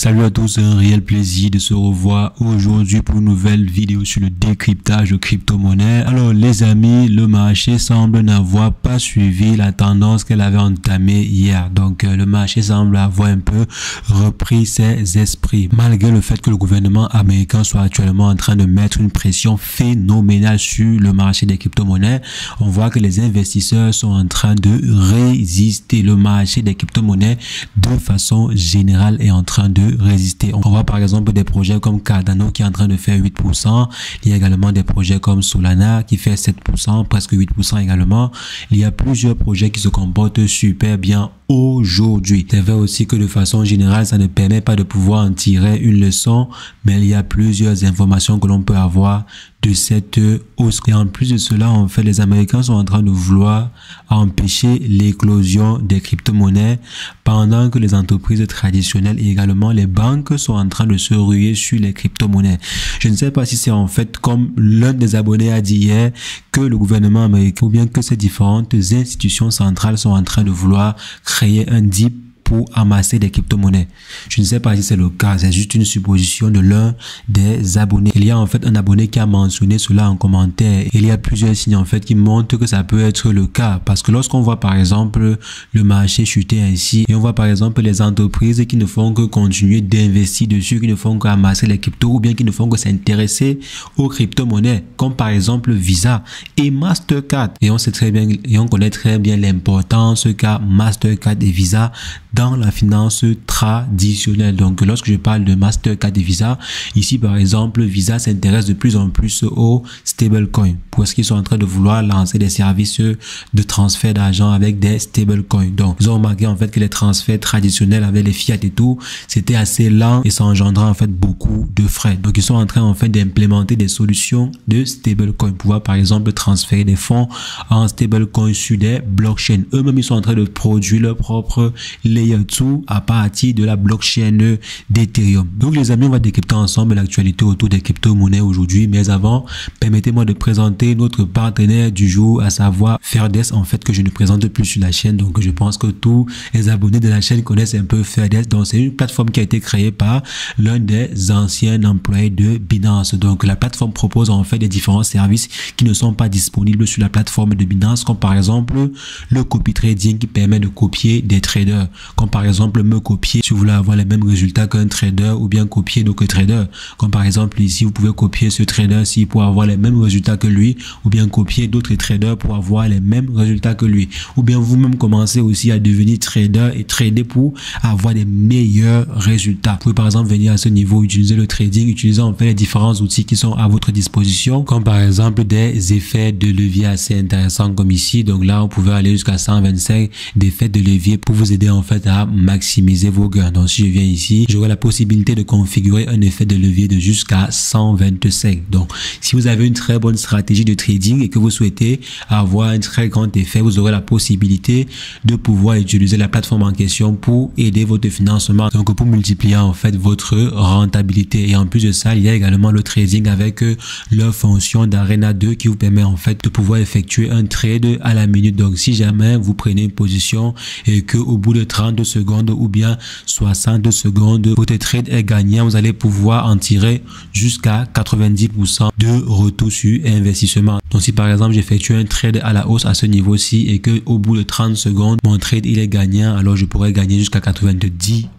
Salut à tous, c'est un réel plaisir de se revoir aujourd'hui pour une nouvelle vidéo sur le décryptage de crypto-monnaies. Alors les amis, le marché semble n'avoir pas suivi la tendance qu'elle avait entamée hier. Donc le marché semble avoir un peu repris ses esprits. Malgré le fait que le gouvernement américain soit actuellement en train de mettre une pression phénoménale sur le marché des crypto-monnaies, on voit que les investisseurs sont en train de résister. Le marché des crypto-monnaies de façon générale est en train de résister. On voit par exemple des projets comme Cardano qui est en train de faire 8%. Il y a également des projets comme Solana qui fait 7%, presque 8% également. Il y a plusieurs projets qui se comportent super bien aujourd'hui. C'est vrai aussi que de façon générale, ça ne permet pas de pouvoir en tirer une leçon, mais il y a plusieurs informations que l'on peut avoir de cette hausse. Et en plus de cela, en fait, les Américains sont en train de vouloir empêcher l'éclosion des crypto-monnaies pendant que les entreprises traditionnelles et également les banques sont en train de se ruer sur les crypto-monnaies. Je ne sais pas si c'est en fait comme l'un des abonnés a dit hier que le gouvernement américain ou bien que ces différentes institutions centrales sont en train de vouloir créer un dip pour amasser des crypto-monnaies. Je ne sais pas si c'est le cas, c'est juste une supposition de l'un des abonnés. Il y a en fait un abonné qui a mentionné cela en commentaire. Il y a plusieurs signes en fait qui montrent que ça peut être le cas, parce que lorsqu'on voit par exemple le marché chuter ainsi et on voit par exemple les entreprises qui ne font que continuer d'investir dessus, qui ne font qu'amasser les cryptos ou bien qui ne font que s'intéresser aux crypto-monnaies, comme par exemple Visa et Mastercard. Et on sait très bien et on connaît très bien l'importance qu'a Mastercard et Visa dans la finance traditionnelle. Donc lorsque je parle de Mastercard et Visa, ici par exemple Visa s'intéresse de plus en plus aux stablecoins parce qu'ils sont en train de vouloir lancer des services de transfert d'argent avec des stablecoins. Donc ils ont remarqué en fait que les transferts traditionnels avec les fiat et tout, c'était assez lent et ça engendrait en fait beaucoup de frais. Donc ils sont en train en fait d'implémenter des solutions de stablecoin, pouvoir par exemple transférer des fonds en stablecoin sur des blockchains. Eux-mêmes ils sont en train de produire leur propre layer 2 à partir de la blockchain d'Ethereum. Donc les amis, on va décrypter ensemble l'actualité autour des crypto-monnaies aujourd'hui, mais avant, permettez-moi de présenter notre partenaire du jour, à savoir Fairdesk, en fait, que je ne présente plus sur la chaîne. Donc je pense que tous les abonnés de la chaîne connaissent un peu Fairdesk. Donc c'est une plateforme qui a été créée par l'un des anciens employés de Binance. Donc la plateforme propose en fait des différents services qui ne sont pas disponibles sur la plateforme de Binance, comme par exemple le copy trading qui permet de copier des traders, comme par exemple me copier si vous voulez avoir les mêmes résultats qu'un trader, ou bien copier d'autres traders, comme par exemple ici vous pouvez copier ce trader-ci pour avoir les mêmes résultats que lui, ou bien copier d'autres traders pour avoir les mêmes résultats que lui, ou bien vous-même commencer aussi à devenir trader et trader pour avoir des meilleurs résultats. Vous pouvez par exemple venir à ce niveau, utiliser le trading, utiliser en fait les différents outils qui sont à votre disposition, comme par exemple des effets de levier assez intéressants comme ici. Donc là on pouvait aller jusqu'à 125 d'effets de levier pour vous aider en fait à maximiser vos gains. Donc si je viens ici, j'aurai la possibilité de configurer un effet de levier de jusqu'à 125. Donc si vous avez une très bonne stratégie de trading et que vous souhaitez avoir un très grand effet, vous aurez la possibilité de pouvoir utiliser la plateforme en question pour aider votre financement, donc pour multiplier en fait votre rentabilité. Et en plus de ça, il y a également le trading avec leur fonction d'Arena 2 qui vous permet en fait de pouvoir effectuer un trade à la minute. Donc si jamais vous prenez une position et que au bout de 30 secondes ou bien 60 secondes, votre trade est gagnant, vous allez pouvoir en tirer jusqu'à 90% de retour sur investissement. Donc si par exemple j'effectue un trade à la hausse à ce niveau-ci et que au bout de 30 secondes, mon trade il est gagnant, alors je pourrais gagner jusqu'à 90%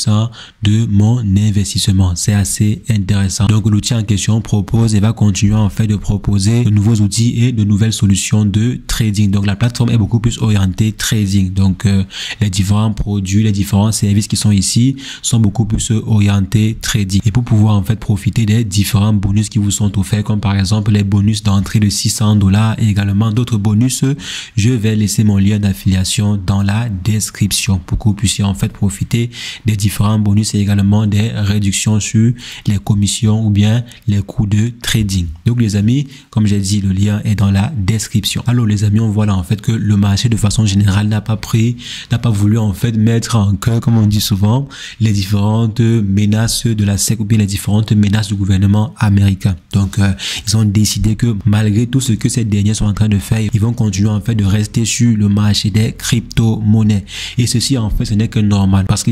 de mon investissement. C'est assez intéressant. Donc l'outil en question propose et va continuer en fait de proposer de nouveaux outils et de nouvelles solutions de trading. Donc la plateforme est beaucoup plus orientée trading. Donc les différents produits, les différents services qui sont ici sont beaucoup plus orientés trading. Et pour pouvoir en fait profiter des différents bonus qui vous sont offerts, comme par exemple les bonus d'entrée de $600 et également d'autres bonus, je vais laisser mon lien d'affiliation dans la description pour que vous puissiez en fait profiter des différents bonus et également des réductions sur les commissions ou bien les coûts de trading. Donc les amis, comme j'ai dit, le lien est dans la description. Alors les amis, on voit là en fait que le marché de façon générale n'a pas voulu en fait mettre en cœur, comme on dit souvent, les différentes menaces de la SEC ou bien les différentes menaces du gouvernement américain. Donc ils ont décidé que malgré tout ce que ces derniers sont en train de faire, ils vont continuer en fait de rester sur le marché des crypto-monnaies. Et ceci en fait ce n'est que normal parce qu'il y a en fait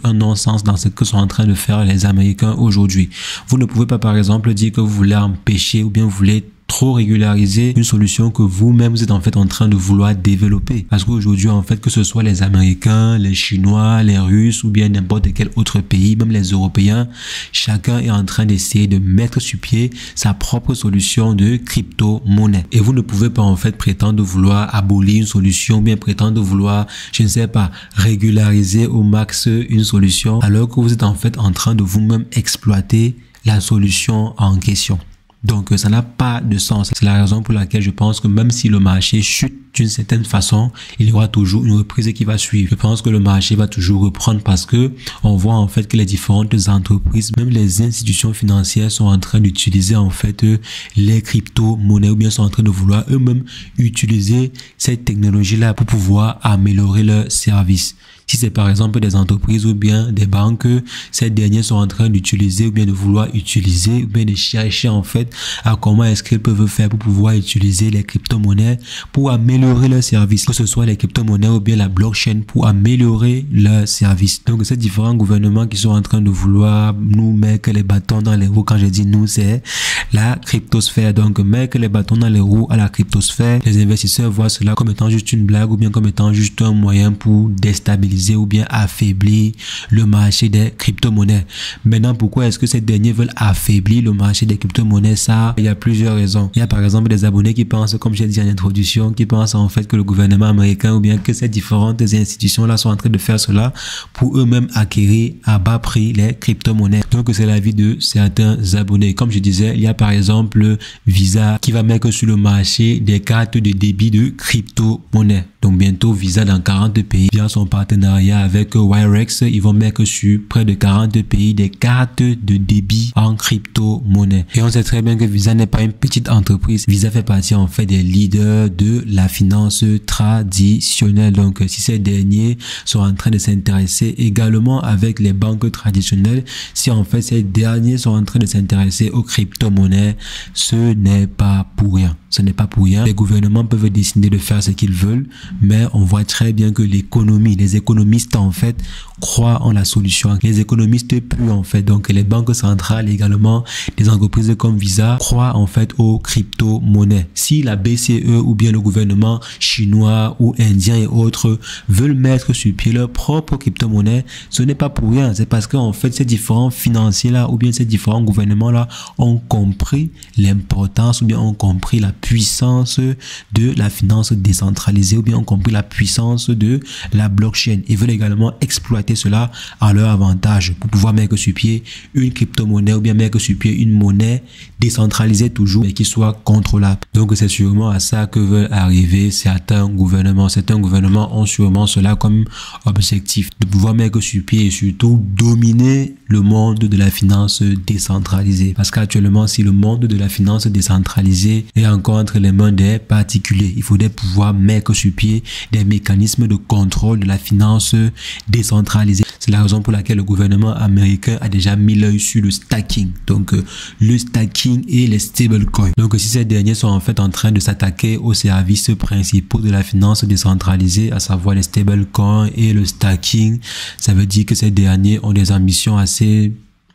un non-sens dans ce que sont en train de faire les Américains aujourd'hui. Vous ne pouvez pas par exemple dire que vous voulez empêcher ou bien vous voulez trop régulariser une solution que vous-même vous êtes en fait en train de vouloir développer. Parce qu'aujourd'hui en fait, que ce soit les Américains, les Chinois, les Russes ou bien n'importe quel autre pays, même les Européens, chacun est en train d'essayer de mettre sur pied sa propre solution de crypto-monnaie. Et vous ne pouvez pas en fait prétendre vouloir abolir une solution, bien prétendre vouloir, je ne sais pas, régulariser au max une solution, alors que vous êtes en fait en train de vous-même exploiter la solution en question. Donc, ça n'a pas de sens. C'est la raison pour laquelle je pense que même si le marché chute d'une certaine façon, il y aura toujours une reprise qui va suivre. Je pense que le marché va toujours reprendre parce que on voit en fait que les différentes entreprises, même les institutions financières sont en train d'utiliser en fait les crypto-monnaies ou bien sont en train de vouloir eux-mêmes utiliser cette technologie-là pour pouvoir améliorer leurs services. Si c'est par exemple des entreprises ou bien des banques, ces derniers sont en train d'utiliser ou bien de vouloir utiliser ou bien de chercher en fait à comment est-ce qu'ils peuvent faire pour pouvoir utiliser les crypto-monnaies pour améliorer leurs services, que ce soit les crypto-monnaies ou bien la blockchain pour améliorer leurs services. Donc ces différents gouvernements qui sont en train de vouloir nous mettre les bâtons dans les roues, quand je dis nous, c'est la cryptosphère. Donc mettre les bâtons dans les roues à la cryptosphère, les investisseurs voient cela comme étant juste une blague ou bien comme étant juste un moyen pour déstabiliser ou bien affaiblir le marché des crypto-monnaies. Maintenant, pourquoi est-ce que ces derniers veulent affaiblir le marché des crypto-monnaies? Ça, il y a plusieurs raisons. Il y a par exemple des abonnés qui pensent, comme j'ai dit en introduction, qui pensent en fait que le gouvernement américain ou bien que ces différentes institutions-là sont en train de faire cela pour eux-mêmes acquérir à bas prix les crypto-monnaies. Donc, c'est l'avis de certains abonnés. Comme je disais, il y a par exemple Visa qui va mettre sur le marché des cartes de débit de crypto-monnaies. Donc, bientôt, Visa dans 40 pays, via son partenariat avec Wirex, ils vont mettre sur près de 40 pays des cartes de débit en crypto-monnaie. Et on sait très bien que Visa n'est pas une petite entreprise. Visa fait partie en fait des leaders de la finance traditionnelle. Donc, si ces derniers sont en train de s'intéresser également avec les banques traditionnelles, si en fait ces derniers sont en train de s'intéresser aux crypto-monnaies, ce n'est pas pour rien. Ce n'est pas pour rien. Les gouvernements peuvent décider de faire ce qu'ils veulent, mais on voit très bien que l'économie, les économistes en fait croient en la solution. Les économistes plus en fait, donc les banques centrales également, des entreprises comme Visa croient en fait aux crypto-monnaies. Si la BCE ou bien le gouvernement chinois ou indien et autres veulent mettre sur pied leur propre crypto-monnaie, ce n'est pas pour rien. C'est parce qu'en fait ces différents financiers là ou bien ces différents gouvernements là ont compris l'importance ou bien ont compris la puissance de la finance décentralisée ou bien ont compris la puissance de la blockchain et veulent également exploiter cela à leur avantage pour pouvoir mettre sur pied une crypto-monnaie ou bien mettre sur pied une monnaie décentralisée toujours mais qui soit contrôlable. Donc c'est sûrement à ça que veulent arriver certains gouvernements. Certains gouvernements ont sûrement cela comme objectif de pouvoir mettre sur pied et surtout dominer le monde de la finance décentralisée. Parce qu'actuellement, si le monde de la finance décentralisée est encore entre les mains des particuliers, il faudrait pouvoir mettre sur pied des mécanismes de contrôle de la finance décentralisée. C'est la raison pour laquelle le gouvernement américain a déjà mis l'œil sur le stacking. Donc, le stacking et les stablecoins. Donc, si ces derniers sont en fait en train de s'attaquer aux services principaux de la finance décentralisée, à savoir les stablecoins et le stacking, ça veut dire que ces derniers ont des ambitions assez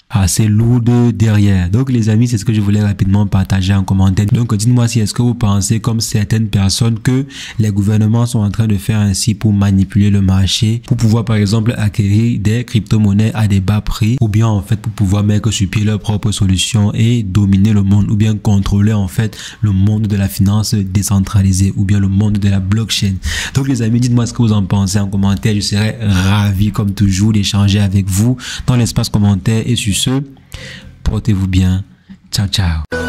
lourde derrière. Donc les amis, c'est ce que je voulais rapidement partager en commentaire. Donc dites-moi si est-ce que vous pensez comme certaines personnes que les gouvernements sont en train de faire ainsi pour manipuler le marché, pour pouvoir par exemple acquérir des crypto-monnaies à des bas prix, ou bien en fait pour pouvoir mettre sur pied leur propre solution et dominer le monde, ou bien contrôler en fait le monde de la finance décentralisée, ou bien le monde de la blockchain. Donc les amis, dites-moi ce que vous en pensez en commentaire. Je serais ravi comme toujours d'échanger avec vous dans l'espace commentaire et sur ce, portez-vous bien. Ciao, ciao.